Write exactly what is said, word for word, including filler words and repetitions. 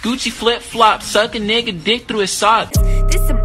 Gucci flip flop, suck a nigga dick through his sock. This a